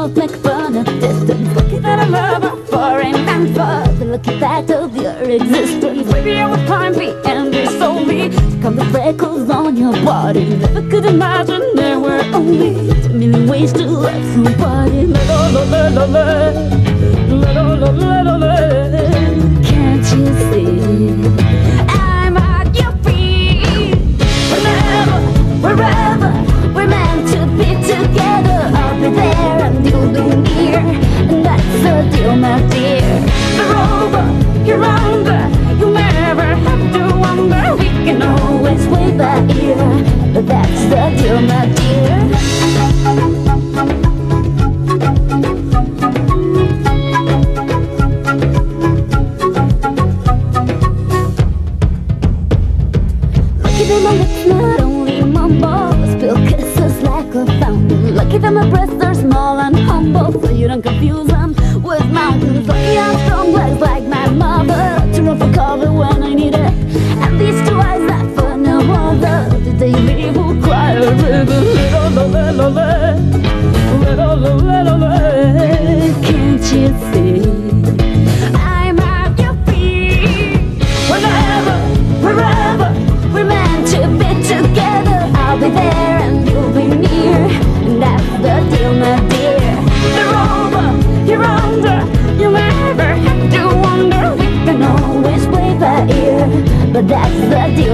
both make fun of distance. Lucky that I love her for and for the lucky fact of your existence. Maybe I would climb me and be so me. Come the freckles on your body. Never could imagine there were only 2 million ways to love somebody. La la la la la la la la la la la. Can't you see? I'm at your feet. Whenever, wherever we're meant to be together, I'll be there and you'll be near, and that's the deal, my dear. You're over, you're under, you'll never have to wonder. We can always wait by ear, but that's the deal, my dear. Lucky that my lips not only mumble, spill kisses like a fountain. Lucky that my breasts are small and humble, so you don't confuse them with mountains. Lucky I'm strong legs like my mother, to run for cover when I need it. And these 2 eyes that for no other, the daily will cry a river. Can't you see? I'm at your feet. Whenever, wherever we're meant to be together, I'll be there and you'll be near, and that's the deal, my dear. You're over, you're under, you'll never have to wonder. We can always play by ear, but that's the deal,